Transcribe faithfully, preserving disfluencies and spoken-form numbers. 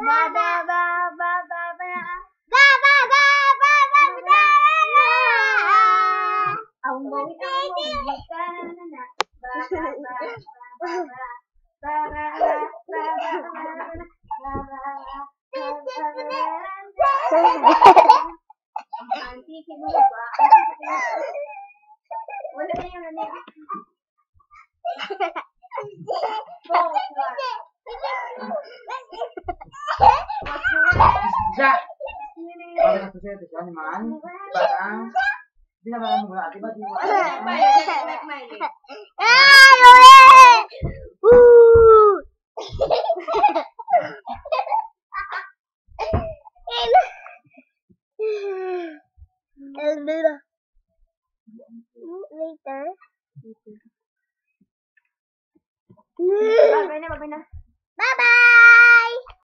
ba ba ba ba ba ba ba ba ba ba ba ba. Ang bawi ang bawi ka na na. Ba ba ba ba ba. Para para ang auntie siguro ba? Wala na yung ano. Siya. Bakit ako siya ito siya naman? Parang di na ba mo ba? Di ba di mo? Ay, uy! Woo! Later. Babay na, babay na. Bye-bye!